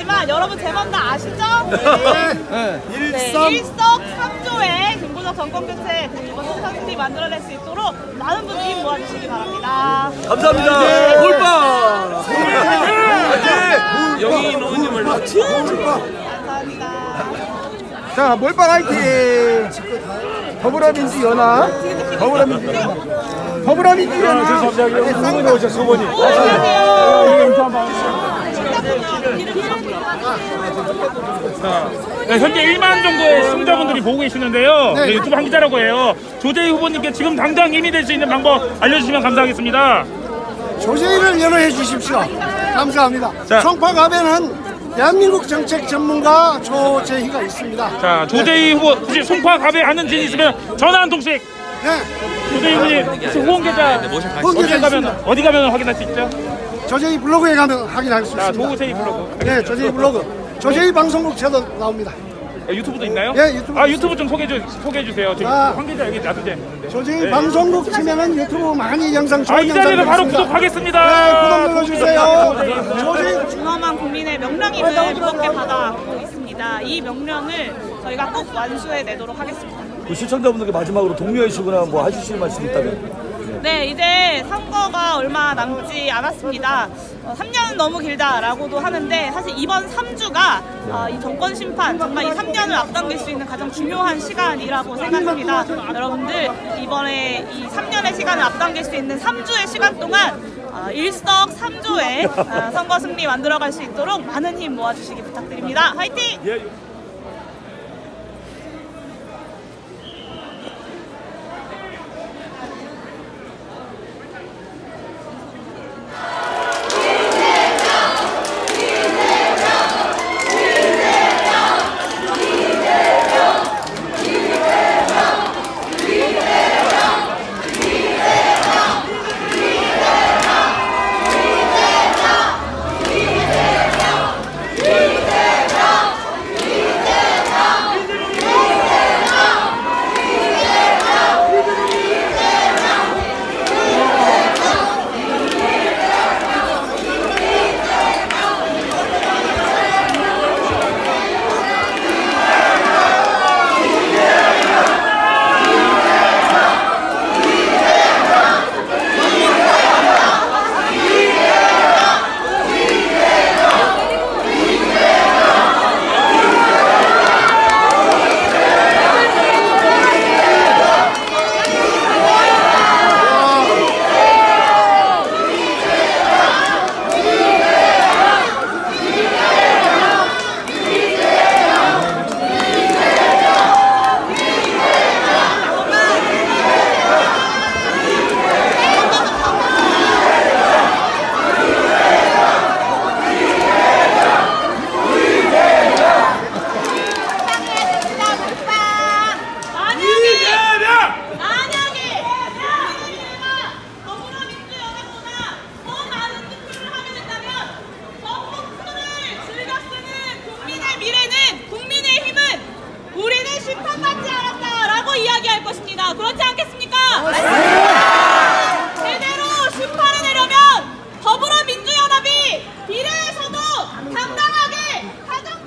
하지만 여러분 제 맘 다 아시죠? 네. 일석삼조의 김부석 정권교체 이번 선수들이 만들어낼 수 있도록 많은 분들이 모아주시기 바랍니다. 감사합니다. 몰빵. 영희 노님을 감사합니다. 자, 몰빵 화이팅! 더불어민주연합. 더불어민주연합. 수건이 오셨어, 수건이. 네, 현재 1만 정도의 시청자분들이 보고 계시는데요. 네, 유튜브 한 기자라고 해요. 조재희 후보님께 지금 당장 힘이 될 수 있는 방법 알려주시면 감사하겠습니다. 조재희를 연호해 주십시오. 감사합니다. 송파갑에는 대한민국 정책 전문가 조재희가 있습니다. 자, 조재희 후보 혹시 송파갑에 아는 지인 있으면 전화 한 통씩. 네. 조재희 후보님 혹시 후원 계좌 어디 가면 확인할 수 있죠? 조재희 블로그에 가면 확인할 수 있습니다. 조재희 블로그. 네, 조재희 블로그. 조재희 방송국 저도 나옵니다. 유튜브도 있나요? 네, 유튜브. 유튜브 좀 소개해 주세요. 저기 관계자 여기 놔두지 않는데. 조재희 방송국 치면은 유튜브 많이 영상 좋은 이 영상 자리를 바로 있습니다. 구독하겠습니다. 네, 구독 눌러주세요. 조재희 준엄한 국민의 명령임을 무겁게 받아보고 있습니다. 이 명령을 저희가 꼭 완수해 내도록 하겠습니다. 그 시청자분들께 마지막으로 동료이시거나 뭐 하실 말씀 있다면. 네, 이제 선거가 얼마 남지 않았습니다. 3년은 너무 길다라고도 하는데 사실 이번 3주가 이 정권 심판, 정말 이 3년을 앞당길 수 있는 가장 중요한 시간이라고 생각합니다. 여러분들 이번에 이 3년의 시간을 앞당길 수 있는 3주의 시간 동안 일석삼조의 선거 승리 만들어갈 수 있도록 많은 힘 모아주시기 부탁드립니다. 화이팅! 이야기할 것입니다. 그렇지 않겠습니까? 제대로 심판을 내려면 더불어민주연합이 비례에서도 당당하게 가장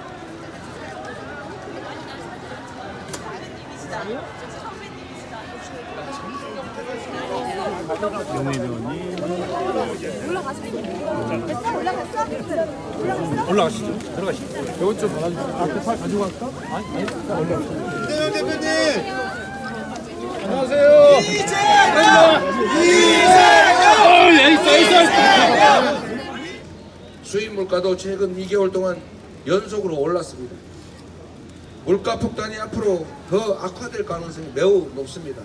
올라가시죠. 들어가시죠. 이것 좀 받아주세요. 앞에 팔 가지고 갈까? 아니, 올라가시죠. 이재명 대표님. 안녕하세요. 수입 물가도 최근 2개월 동안 연속으로 올랐습니다. 물가 폭탄이 앞으로 더 악화될 가능성이 매우 높습니다.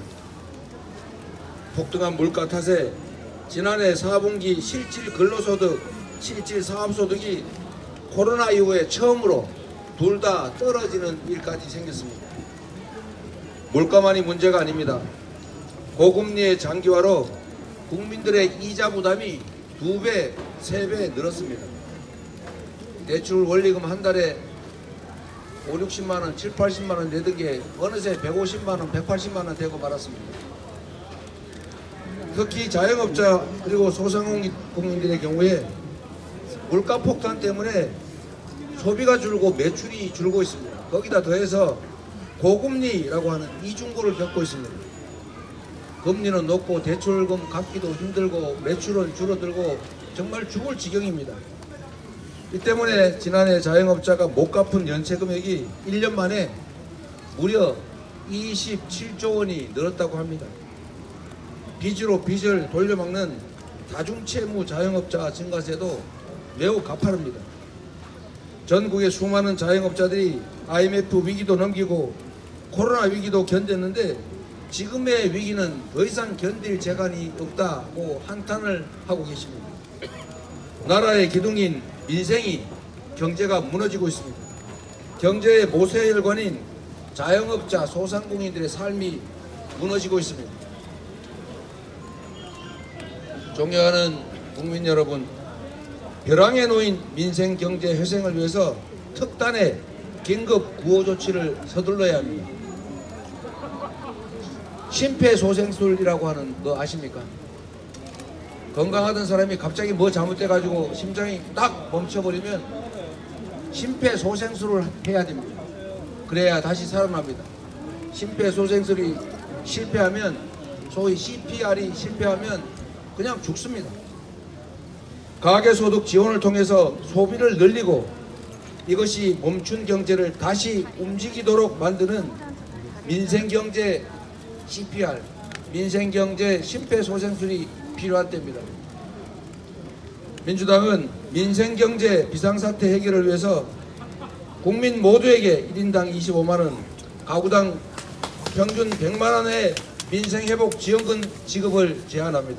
폭등한 물가 탓에 지난해 4분기 실질 근로소득, 실질 사업소득이 코로나 이후에 처음으로 둘 다 떨어지는 일까지 생겼습니다. 물가만이 문제가 아닙니다. 고금리의 장기화로 국민들의 이자 부담이 2배, 3배 늘었습니다. 대출 원리금 한 달에 5, 60만원, 7, 80만원 내던 게 어느새 150만원, 180만원 되고 말았습니다. 특히 자영업자 그리고 소상공인들의 경우에 물가 폭탄 때문에 소비가 줄고 매출이 줄고 있습니다. 거기다 더해서 고금리라고 하는 이중고를 겪고 있습니다. 금리는 높고 대출금 갚기도 힘들고 매출은 줄어들고 정말 죽을 지경입니다. 이 때문에 지난해 자영업자가 못 갚은 연체 금액이 1년 만에 무려 27조 원이 늘었다고 합니다. 빚으로 빚을 돌려막는 다중채무 자영업자 증가세도 매우 가파릅니다. 전국의 수많은 자영업자들이 IMF 위기도 넘기고 코로나 위기도 견뎠는데 지금의 위기는 더 이상 견딜 재간이 없다고 한탄을 하고 계십니다. 나라의 기둥인 민생이 경제가 무너지고 있습니다. 경제의 모세혈관인 자영업자 소상공인들의 삶이 무너지고 있습니다. 존경하는 국민 여러분, 벼랑에 놓인 민생 경제 회생을 위해서 특단의 긴급 구호 조치를 서둘러야 합니다. 심폐소생술이라고 하는 거 아십니까? 건강하던 사람이 갑자기 뭐 잘못돼가지고 심장이 딱 멈춰버리면 심폐소생술을 해야 됩니다. 그래야 다시 살아납니다. 심폐소생술이 실패하면, 소위 CPR이 실패하면 그냥 죽습니다. 가계소득 지원을 통해서 소비를 늘리고 이것이 멈춘 경제를 다시 움직이도록 만드는 민생경제 CPR, 민생경제 심폐소생술이 필요한 때입니다. 민주당은 민생경제 비상사태 해결을 위해서 국민 모두에게 1인당 25만원, 가구당 평균 100만원의 민생회복 지원금 지급을 제안합니다.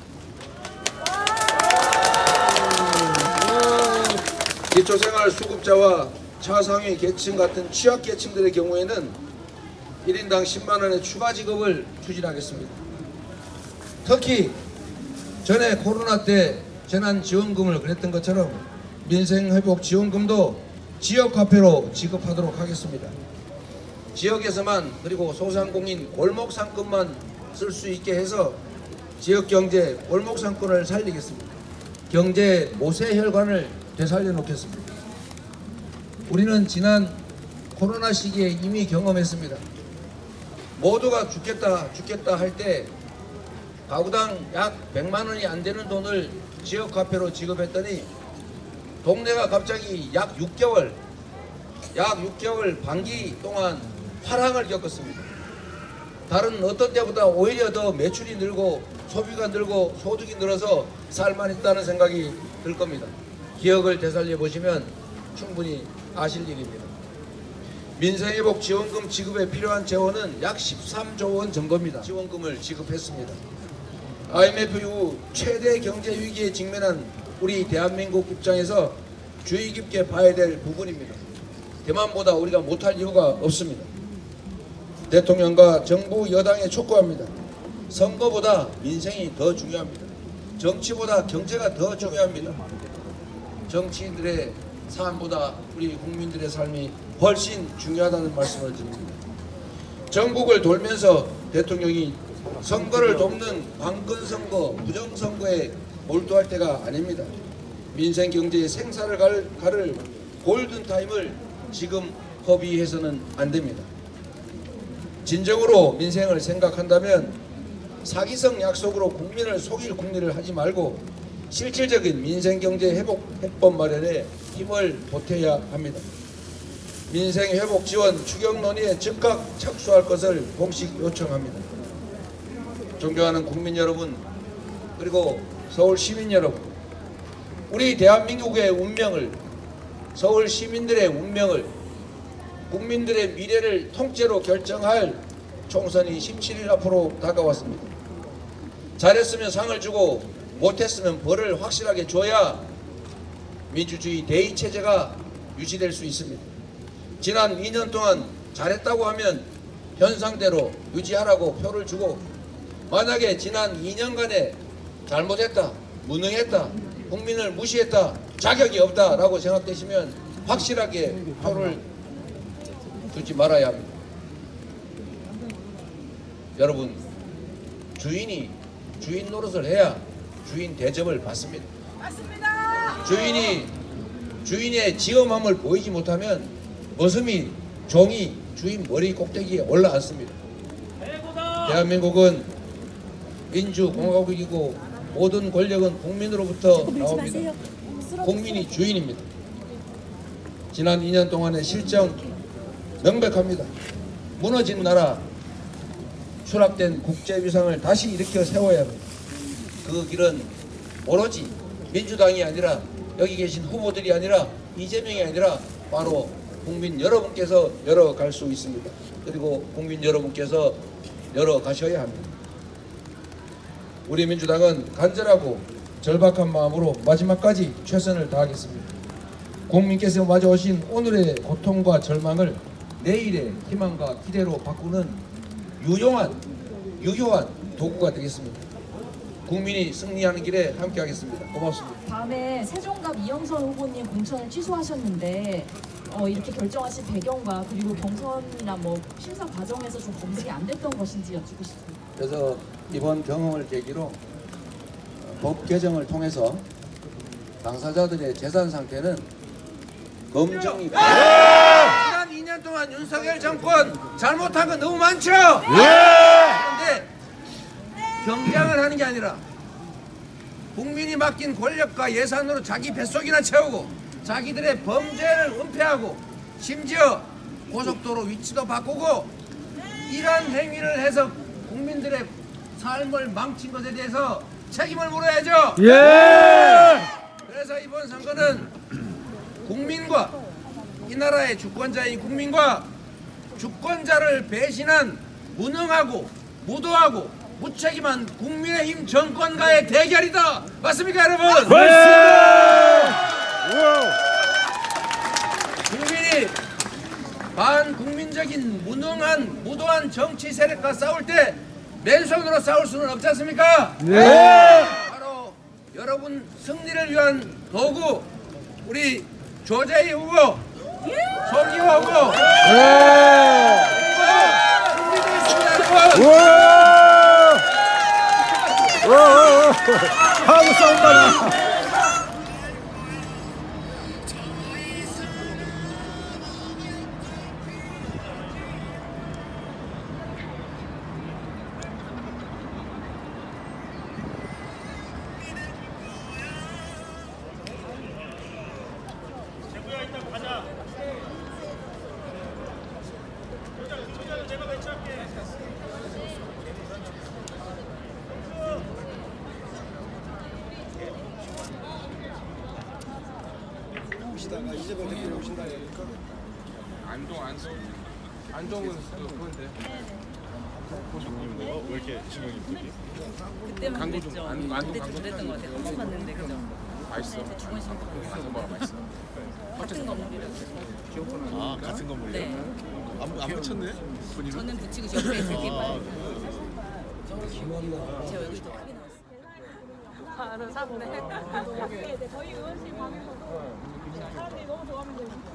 기초생활수급자와 차상위 계층 같은 취약계층들의 경우에는 1인당 10만원의 추가 지급을 추진하겠습니다. 특히 전에 코로나 때 재난지원금을 그랬던 것처럼 민생회복지원금도 지역화폐로 지급하도록 하겠습니다. 지역에서만, 그리고 소상공인 골목상권만 쓸 수 있게 해서 지역경제 골목상권을 살리겠습니다. 경제 모세혈관을 되살려 놓겠습니다. 우리는 지난 코로나 시기에 이미 경험했습니다. 모두가 죽겠다 할 때 가구당 약 100만원이 안 되는 돈을 지역화폐로 지급했더니 동네가 갑자기 약 6개월 반기 동안 화랑을 겪었습니다. 다른 어떤 때보다 오히려 더 매출이 늘고 소비가 늘고 소득이 늘어서 살만 있다는 생각이 들 겁니다. 기억을 되살려 보시면 충분히 아실 일입니다. 민생회복 지원금 지급에 필요한 재원은 약 13조 원 정도입니다. 지원금을 지급했습니다. IMF 이후 최대 경제 위기에 직면한 우리 대한민국 입장에서 주의 깊게 봐야 될 부분입니다. 대만보다 우리가 못할 이유가 없습니다. 대통령과 정부 여당에 촉구합니다. 선거보다 민생이 더 중요합니다. 정치보다 경제가 더 중요합니다. 정치인들의 삶보다 우리 국민들의 삶이 훨씬 중요하다는 말씀을 드립니다. 전국을 돌면서 대통령이 선거를 돕는 관건선거, 부정선거에 몰두할 때가 아닙니다. 민생 경제의 생사를 가를 골든타임을 지금 허비해서는 안 됩니다. 진정으로 민생을 생각한다면 사기성 약속으로 국민을 속일 국리를 하지 말고 실질적인 민생경제 해법 마련에 힘을 보태야 합니다. 민생회복 지원 추경 논의에 즉각 착수할 것을 공식 요청합니다. 존경하는 국민 여러분, 그리고 서울 시민 여러분, 우리 대한민국의 운명을, 서울 시민들의 운명을, 국민들의 미래를 통째로 결정할 총선이 17일 앞으로 다가왔습니다. 잘했으면 상을 주고 못했으면 벌을 확실하게 줘야 민주주의 대의체제가 유지될 수 있습니다. 지난 2년 동안 잘했다고 하면 현상대로 유지하라고 표를 주고, 만약에 지난 2년간에 잘못했다, 무능했다, 국민을 무시했다, 자격이 없다라고 생각되시면 확실하게 표를 주지 말아야 합니다. 여러분, 주인이 주인 노릇을 해야 주인 대접을 받습니다. 맞습니다. 주인이 주인의 지엄함을 보이지 못하면 머슴이 종이 주인 머리 꼭대기에 올라앉습니다. 대한민국은 민주공화국이고 모든 권력은 국민으로부터 나옵니다. 국민이 주인입니다. 지난 2년 동안의 실정 명백합니다. 무너진 나라, 추락된 국제위상을 다시 일으켜 세워야 합니다. 그 길은 오로지 민주당이 아니라 여기 계신 후보들이 아니라 이재명이 아니라 바로 국민 여러분께서 열어갈 수 있습니다. 그리고 국민 여러분께서 열어가셔야 합니다. 우리 민주당은 간절하고 절박한 마음으로 마지막까지 최선을 다하겠습니다. 국민께서 맞아오신 오늘의 고통과 절망을 내일의 희망과 기대로 바꾸는 유효한 도구가 되겠습니다. 국민이 승리하는 길에 함께하겠습니다. 고맙습니다. 다음에 세종갑 이영선 후보님 공천을 취소하셨는데 이렇게 결정하신 배경과 그리고 경선이나 뭐 심사 과정에서 좀 검증이 안 됐던 것인지 여쭙고 싶습니다. 그래서 이번 경험을 계기로 법 개정을 통해서 당사자들의 재산 상태는 검증이 지난 2년 동안 윤석열 정권 잘못한 건 너무 많죠? 그런데 경쟁을 하는 게 아니라 국민이 맡긴 권력과 예산으로 자기 뱃속이나 채우고 자기들의 범죄를 은폐하고 심지어 고속도로 위치도 바꾸고 이런 행위를 해서 국민들의 삶을 망친 것에 대해서 책임을 물어야죠. 그래서 이번 선거는 국민과 이 나라의 주권자인 국민과 주권자를 배신한 무능하고 무도하고 무책임한 국민의힘 정권과의 대결이다. 맞습니까, 여러분? 국민이 반국민적인 무능한 무도한 정치 세력과 싸울 때 맨손으로 싸울 수는 없지 않습니까? 바로 여러분 승리를 위한 도구 우리 조재희 후보, 송기호 후보 승리되겠습니다, 하고 싸움만 안동은 그건데. 왜 이렇게 신경이 쓰지? 그때만 광고 그랬죠. 좀 안동 그때 좀 그랬던 것 같아요. 한번 봤는데 그죠? 맛있어. 안동바가 맛있어. 같은 건물이라고. 아 같은 건물이요? 네. 안 붙였네? 본인은? 저는 붙이고 옆에 되게 빨리. 제 얼굴도 크게 나왔어요. 바로 샀네. 저희 의원실 방에서도 사람들이 너무 좋아하는데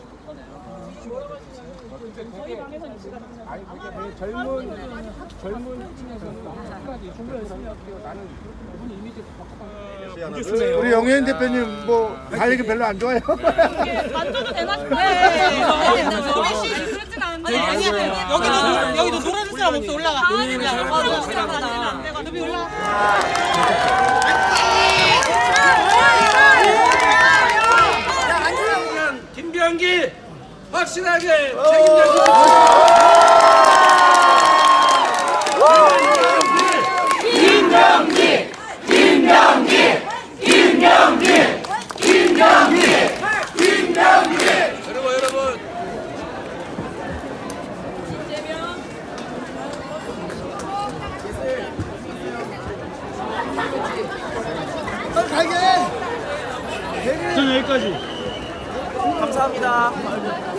저희 방에서 아니 그게 젊은 층에서는 확실하게 충분히 생각해요. 나는 그분 이미지 우리 영예인 대표님 뭐 할 얘기 별로 안 좋아요? 만져도 되나 싶어요. 그렇진 않은데. 여기도 노래 부를 사람 없어. 올라가. 누비 올라가. 김병기 확실하게 책임져 주십시오. 여러분 저는 여기까지. 감사합니다.